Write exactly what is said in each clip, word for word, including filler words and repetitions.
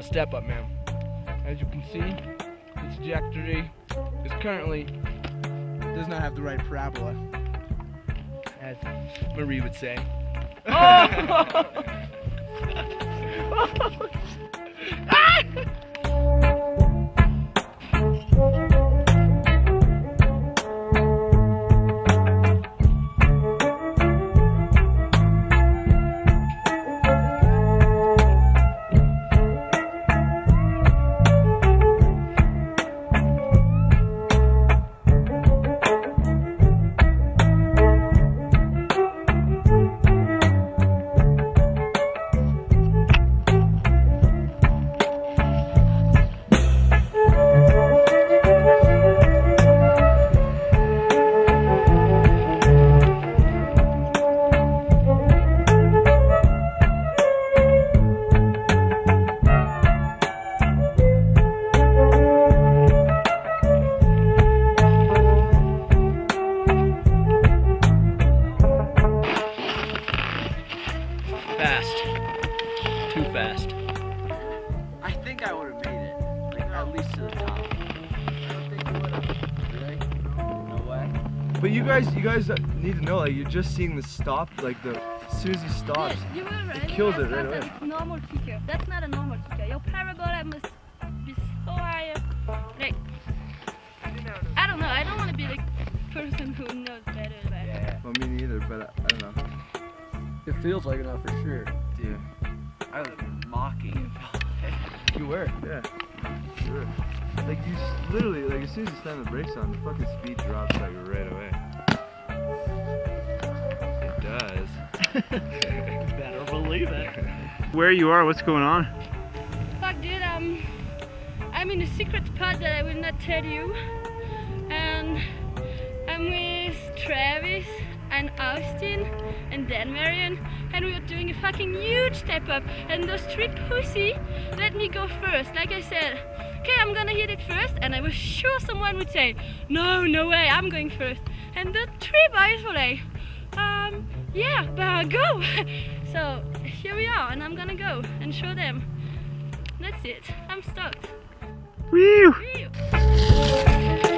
a step up, man. As you can see, the trajectory is currently does not have the right parabola, as Marie would say. Oh! Fast. Too fast. I think I would have made it. Like, at least to the top. I don't think you would have. Really? No way. But you guys, you guys need to know, like, you're just seeing the stop, like the as soon as he stops, Yes, you were right. it kills it That's right not away. a normal kicker. That's not a normal kicker. Your parabola must be so high. Like, I don't know. I don't want to be the person who knows better. But Yeah. Well, me neither, but I, I don't know. It feels like enough for sure. Yeah. I was mocking it. You were. Yeah. Sure. Like you s- literally, like as soon as you slam the brakes on, the fucking speed drops like right away. It does. Better believe it. Where you are, what's going on? fuck, dude. Um, I'm in a secret spot that I will not tell you, and I'm with Travis and Austin and Dan Marion, and we are doing a fucking huge step up, and those three pussy let me go first. Like I said, okay, I'm gonna hit it first, and I was sure someone would say, no, no way, I'm going first. And the three boys were like, um, yeah, but I'll go. So here we are, and I'm gonna go and show them. That's it, I'm stoked. Woo! Woo.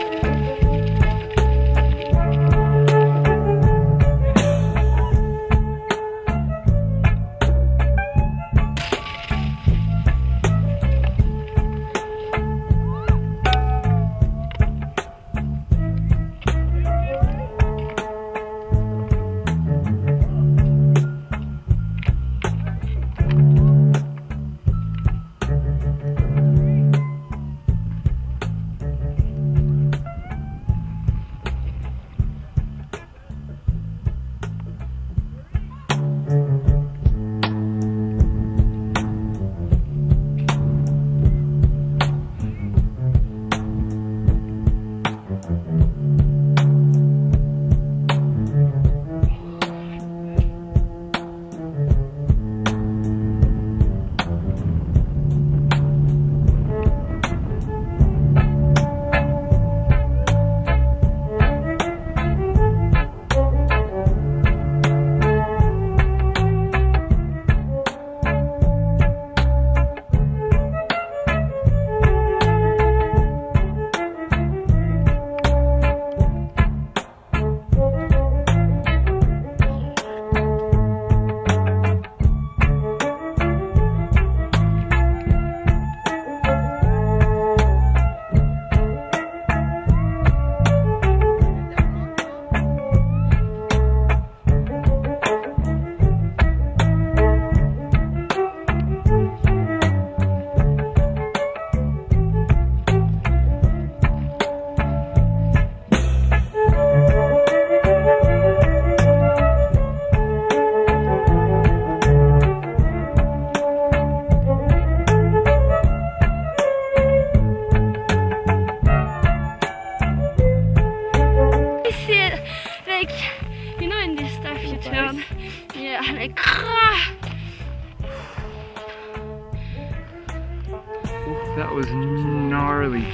Yeah, like That was gnarly.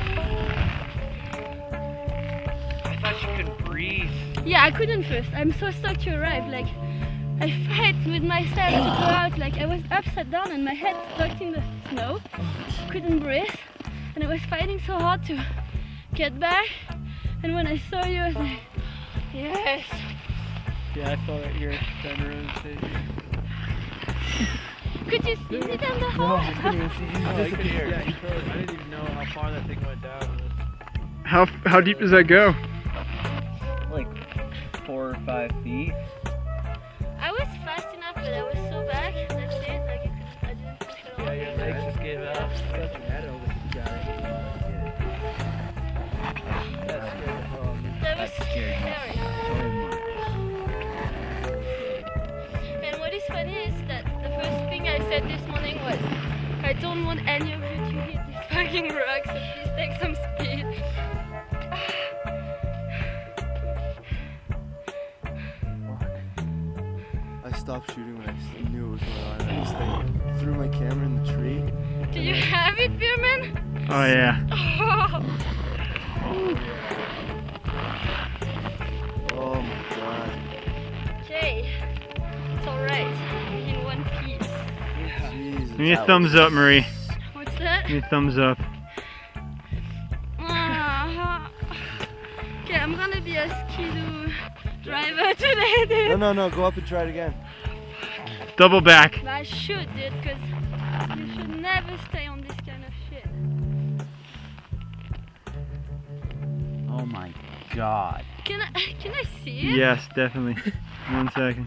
I thought you couldn't breathe. yeah, I couldn't first. I'm so stoked to arrive. Like I fight with myself to go out. Like I was upside down and my head stuck in the snow, couldn't breathe, and I was fighting so hard to get back. And when I saw you, I was like, yes. Yeah, I fell right here. Down the road, Could you see me down the hall? No, I couldn't even see you. Oh, Just disappeared. yeah, he fell. I didn't even know how far that thing went down. How how deep does that go? Like four or five feet. I was fast enough, but I was so back. That's it. Like, you could, I didn't push it all. Yeah, your legs just gave out. Got your head over. You got it. That's scary. Oh, man. That was scary. And what is funny is that the first thing I said this morning was, I don't want any of you to hit this fucking rock, so please take some speed. I stopped shooting when I knew what was going on. I just like threw my camera in the tree. Do you have it, Bierman? Oh yeah. Oh my god. Okay, it's alright. We're in one piece. Jesus. Give me a thumbs up, Marie. What's that? Give me a thumbs up. Ah. Okay, I'm gonna be a skidoo driver today, dude. No, no, no. Go up and try it again. Double back. But I should, dude, because you should never stay on this kind of shit. Oh my god. Can I, can I see it? Yes, definitely. One second.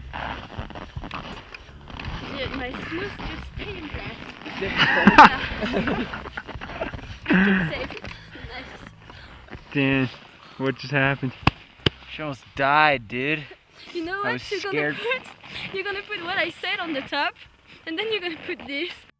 Dude, my snooze just stayed in there. Can save it. Nice. Dan, what just happened? She almost died, dude. You know I what? was You're scared. gonna put you're gonna put what I said on the top, and then you're gonna put this.